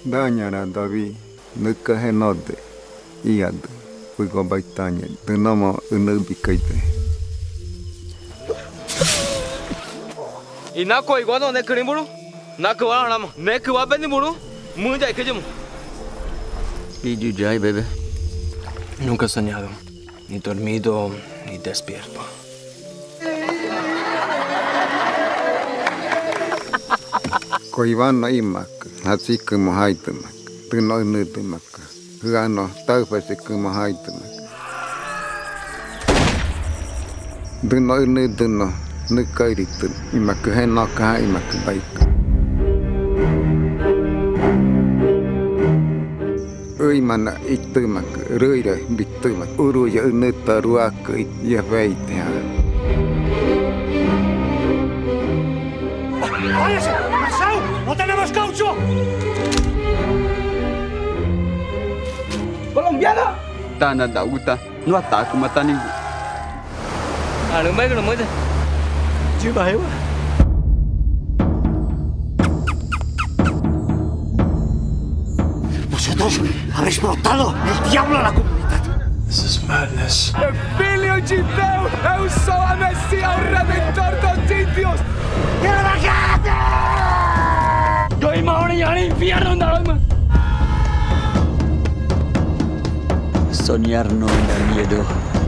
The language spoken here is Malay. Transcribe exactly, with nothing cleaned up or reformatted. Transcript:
Dañara David, Nuka Henode, Iad, we go by Tanya, the Nomo Unubicate. Inako iguano ne Krimuru, Nakuanam, Nekua Benimuru, Munda Kajum. ¿Y you jai, bebé? Nunca he soñado, ni dormido, ni despierto. Coivano Imac, así como Haitemak, the no Nutumak, Gano, Taufasi como Haitemak. The no Nutuno, Nukairitu, Imakuhenaka Imak Bike. Uimana Itumak, Ruira, Bitumak, Uruya Nutaruaka, Yavaitia. ¡Váyase! ¡Marcelo! ¡No tenemos caucho! ¡Colombiana! Tana Dauta, no ataco matando. Ah, no me lo muerde. Chiva, Eva. Vosotros habéis brotado el diablo a la comunidad. This is madness. El filho de Deus é o sol, a Messias, o Redentor dos sitios. Yo y Mahoney al infierno, Dalma. Soñar no da miedo.